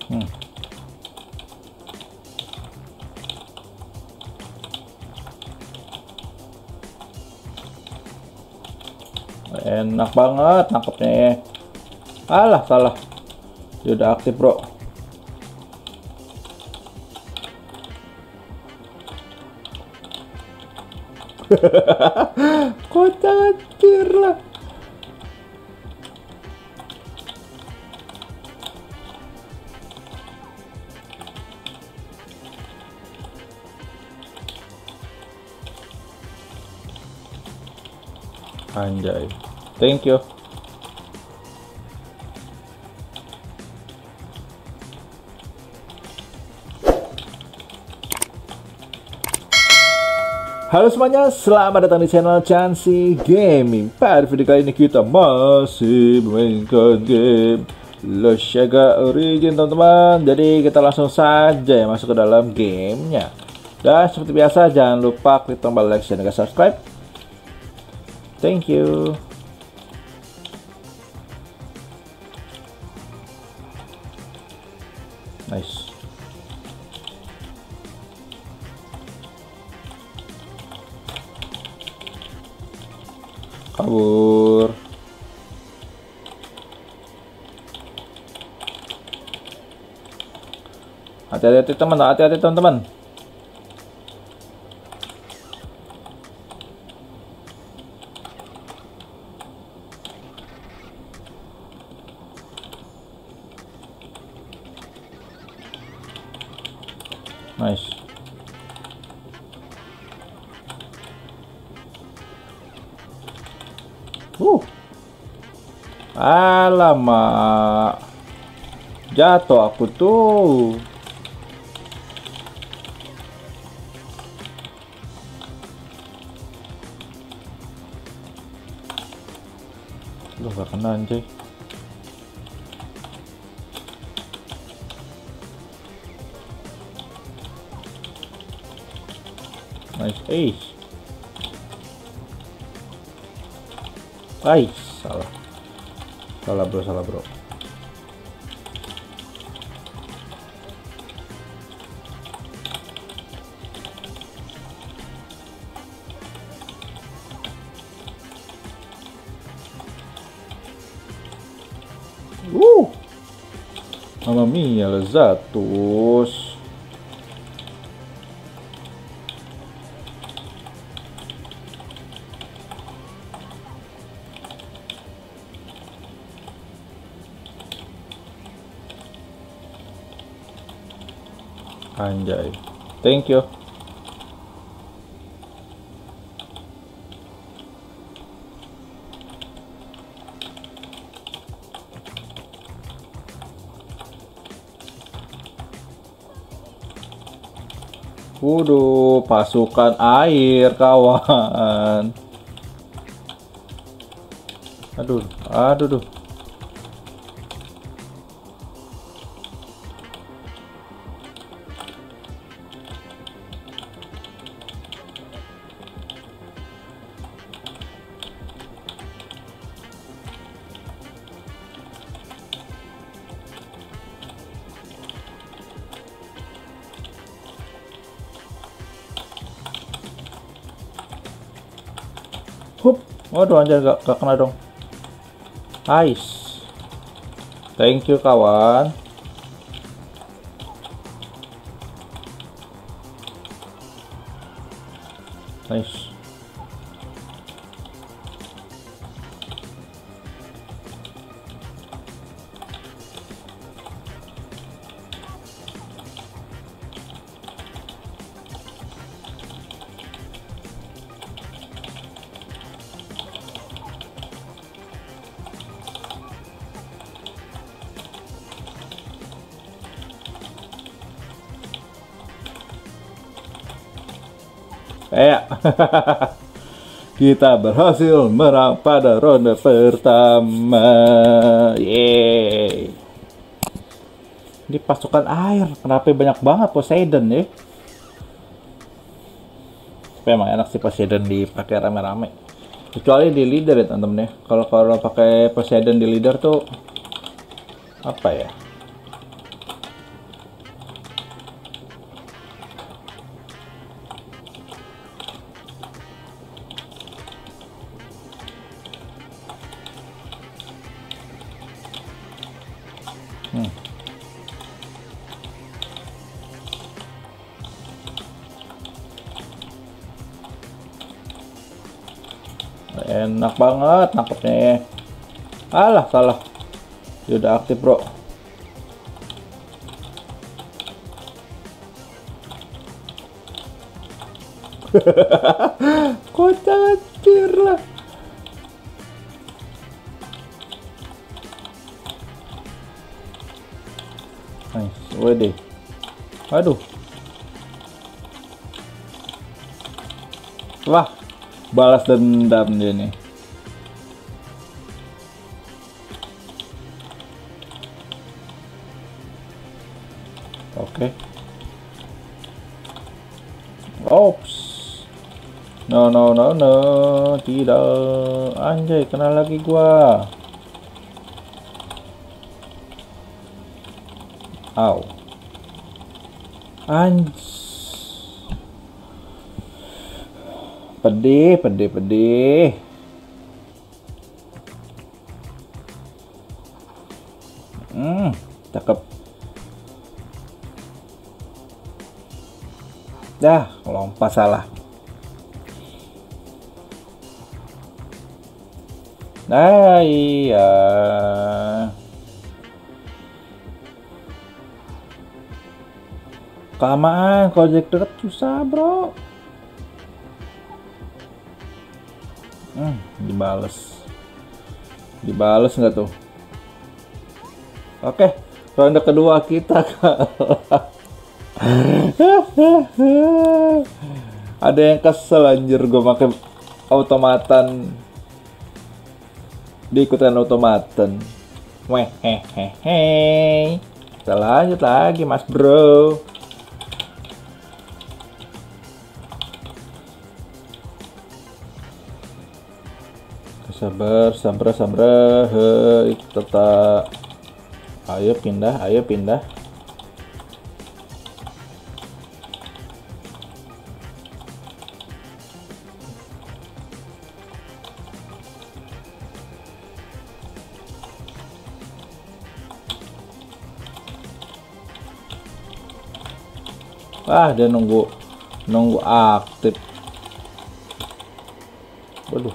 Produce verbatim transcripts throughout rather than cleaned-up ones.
Hmm. Enak banget nangkepnya. Alah, salah. Dia udah aktif, bro. Kocacir lah. Anjay. Thank you. Halo semuanya, selamat datang di channel Chancy Gaming. Pada video kali ini kita masih memainkan game Loshaga Origin, teman-teman. Jadi kita langsung saja ya masuk ke dalam gamenya. Dan seperti biasa jangan lupa klik tombol like dan subscribe. Thank you. Nice. Kabur. Hati-hati teman, hati-hati teman-teman. Nice. Uh. Alamak. Jatuh aku tuh. Lu gak kena anjay. Nice ace. Nice. Salah. Salah bro, salah bro. Uh. Mamma mia, lezatus. Anjay. Thank you. Waduh, pasukan air kawan. Aduh, aduh, aduh. Hup, waduh anjir, gak, gak kena dong. Nice. Thank you kawan. Nice. Eh, kita berhasil menang pada ronde pertama. Yeay. Ini pasukan air, kenapa banyak banget Poseidon ya? Tapi emang enak sih Poseidon dipakai rame-rame. Kecuali di leader ya temen-temen ya. Kalau kalau pakai Poseidon di leader tuh apa ya? Hmm. Enak banget nangkepnya. Alah, salah. Dia udah aktif, bro. Kocak anjir lah. Nice, wede. Aduh. Wah, balas dendam dia nih. Oke. Ops. No no no no, tidak. Anjay, kena lagi gua. Au. Anj. Pedih, pedih, pedih. Hmm, cakep. Dah, lompat salah. Nah, iya. Kelamaan, kalau jack deket susah, bro. Hmm, dibales. Dibales nggak tuh? Oke, ronde kedua kita kalah. Ada yang kesel anjir, gue pakai automatan, diikutan automatan. Weh, hehehe. Kita lanjut lagi, mas bro. Sabar, sabar, sabar. Hei, tetap. Ayo pindah, ayo pindah. Ah, dia nunggu nunggu aktif. Waduh.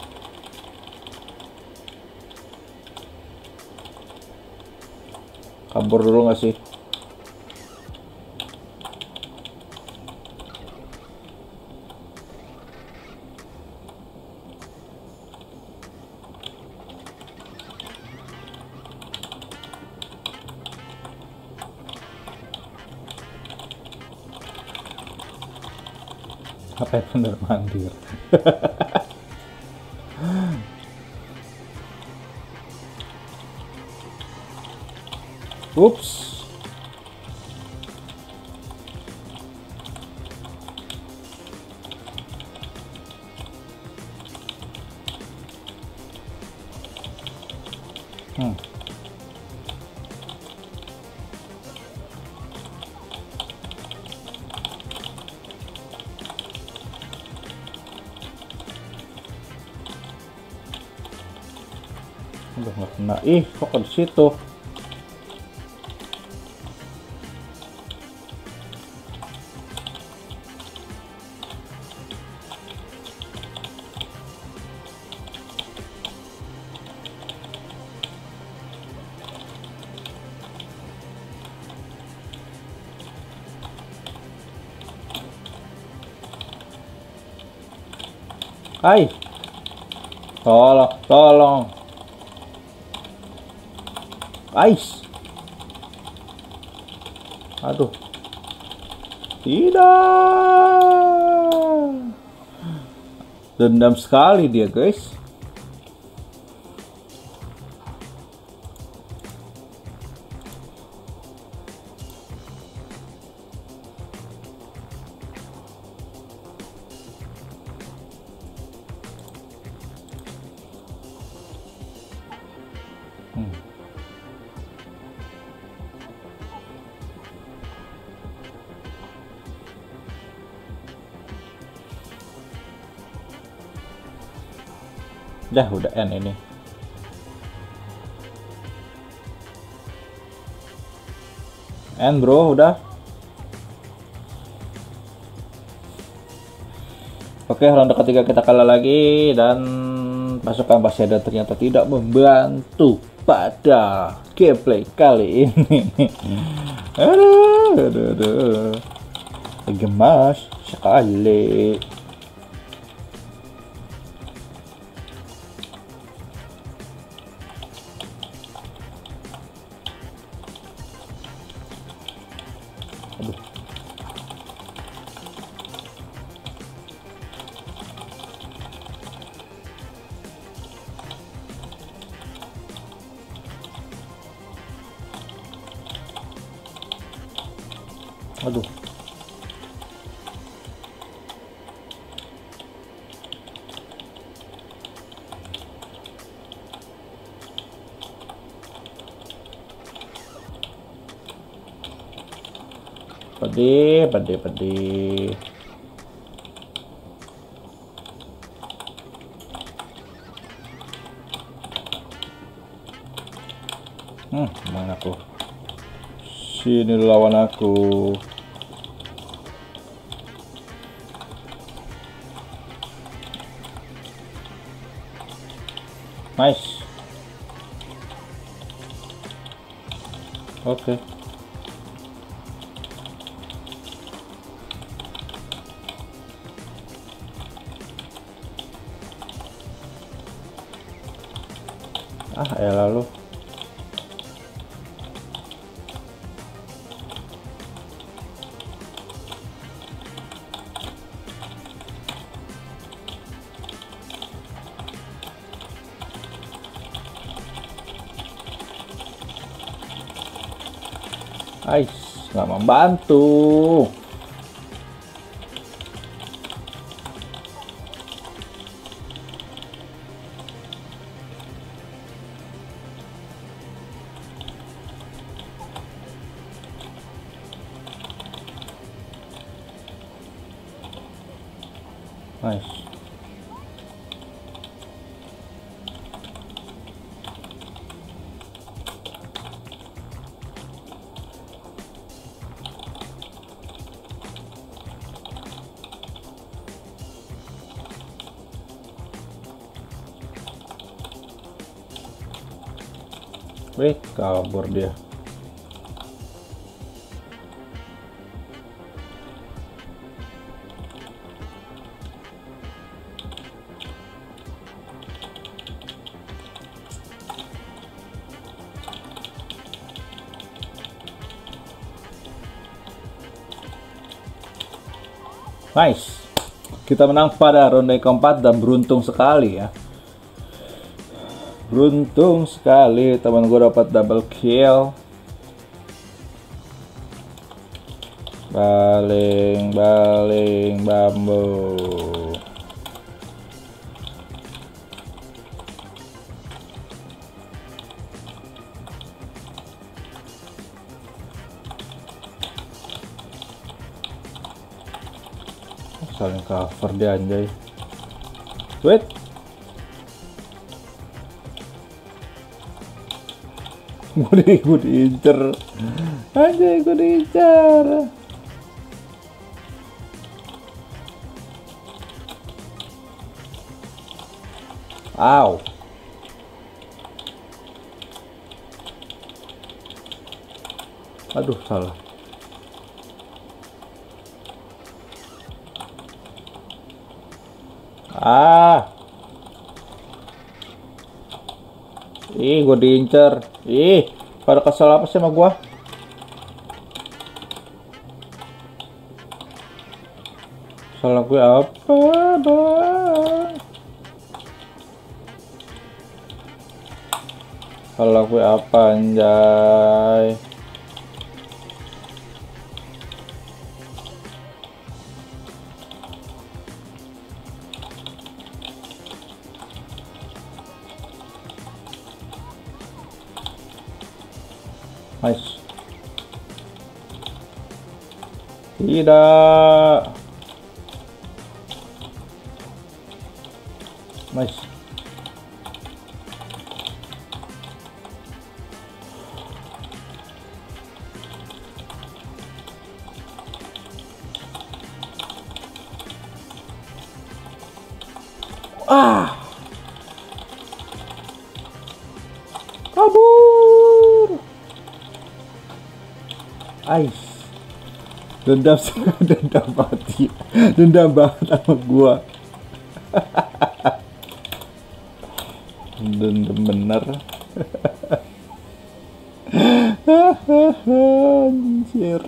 Kabur dulu nggak sih? Apa yang bener mandir? Ups. Hmm. Udah nggak kena. Ih, kok di situ? Hai, tolong, tolong. Ais. Aduh. Tidak. Dendam sekali dia, guys. Hmm. Dah, udah end ini. And bro, udah. Oke, ronde ketiga kita kalah lagi dan pasukan Paseda ternyata tidak membantu pada gameplay kali ini. aduh, aduh, aduh. Gemas sekali. Aduh. Aduh. Pedih, pedih, pedih. Hmm, mana aku? Sini lawan aku. Nice. Oke. Okay. Ah, ya lalu. Ais, nggak membantu. Nice. Wih, kabur dia. Nice. Kita menang pada ronde keempat dan beruntung sekali ya. Beruntung sekali teman gue dapat double kill. Baling, baling, bambu. Saling cover dia anjay. Wait. Gue di, gue diincer. Anjay, gue diincer. Aw. Aduh, salah. Ah. Ih, gue diincer. Ih, pada kesel apa sih sama gue? Salah gue apa, bang? Salah gue apa, anjay? Nice. Tidak. Nice. Ah, kabur. Ais. Dendam, dendam mati. Dendam banget sama gua. Dendam bener. Anjir.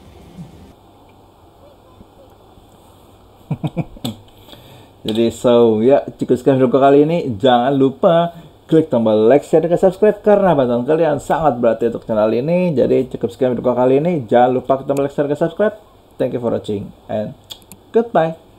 Jadi so ya, cukup sekian video kali ini. Jangan lupa klik tombol like, share, dan subscribe karena bantuan kalian sangat berarti untuk channel ini. Jadi cukup sekian video kali ini. Jangan lupa klik tombol like, share, dan subscribe. Thank you for watching and goodbye.